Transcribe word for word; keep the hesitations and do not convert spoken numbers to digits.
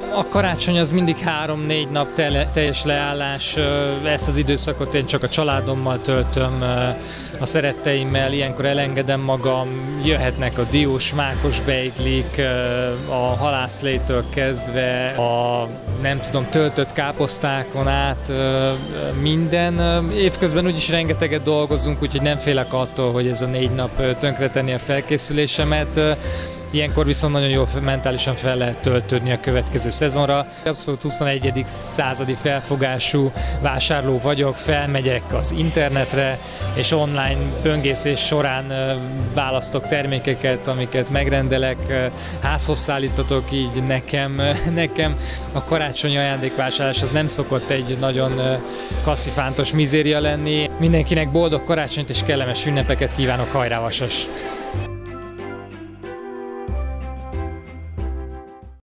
A karácsony az mindig három-négy nap tele, teljes leállás, ezt az időszakot én csak a családommal töltöm, a szeretteimmel, ilyenkor elengedem magam, jöhetnek a diós, mákos beiglik, a halászlétől kezdve, a nem tudom, töltött káposztákon át, minden. Évközben úgyis rengeteget dolgozunk, úgyhogy nem félek attól, hogy ez a négy nap tönkretenni a felkészülésemet. Ilyenkor viszont nagyon jól mentálisan fel lehet töltődni a következő szezonra. Abszolút huszonegyedik századi felfogású vásárló vagyok, felmegyek az internetre, és online böngészés során választok termékeket, amiket megrendelek, házhoz szállítatok, így nekem, nekem a karácsonyi ajándékvásárlás az nem szokott egy nagyon kacifántos mizéria lenni. Mindenkinek boldog karácsonyt és kellemes ünnepeket kívánok, hajrá Vasas!